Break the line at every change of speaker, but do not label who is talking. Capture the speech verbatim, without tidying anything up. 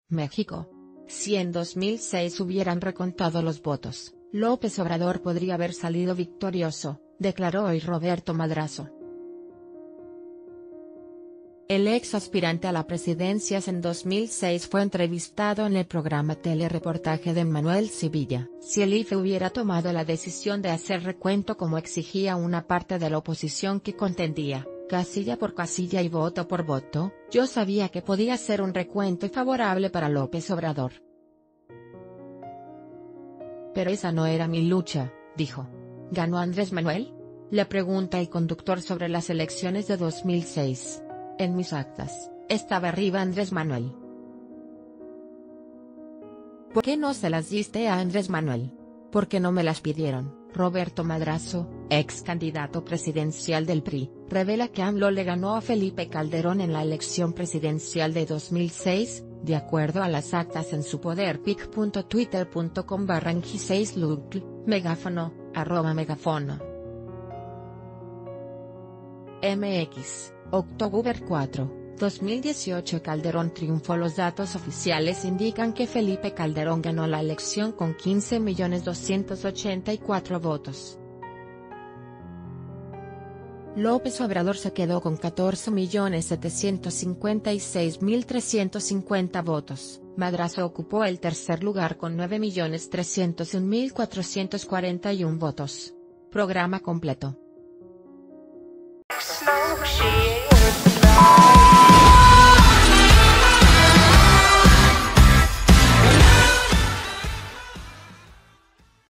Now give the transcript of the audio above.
México. Si en dos mil seis hubieran recontado los votos, López Obrador podría haber salido victorioso, declaró hoy Roberto Madrazo. El ex aspirante a la presidencia en dos mil seis fue entrevistado en el programa Telereportaje de Manuel Sevilla. Si el I F E hubiera tomado la decisión de hacer recuento como exigía una parte de la oposición que contendía, casilla por casilla y voto por voto, yo sabía que podía ser un recuento favorable para López Obrador. Pero esa no era mi lucha, dijo. ¿Ganó Andrés Manuel? Le pregunta el conductor sobre las elecciones de dos mil seis. En mis actas, estaba arriba Andrés Manuel. ¿Por qué no se las diste a Andrés Manuel? Porque no me las pidieron. Roberto Madrazo, ex candidato presidencial del P R I, revela que AMLO le ganó a Felipe Calderón en la elección presidencial de dos mil seis, de acuerdo a las actas en su poder. pic punto twitter punto com barra seis lucl, megáfono, arroba megafono. M X, October cuatro, dos mil dieciocho Calderón triunfó. Los datos oficiales indican que Felipe Calderón ganó la elección con quince millones doscientos ochenta y cuatro votos. López Obrador se quedó con catorce millones setecientos cincuenta y seis mil trescientos cincuenta votos. Madrazo ocupó el tercer lugar con nueve millones trescientos un mil cuatrocientos cuarenta y uno votos. Programa completo.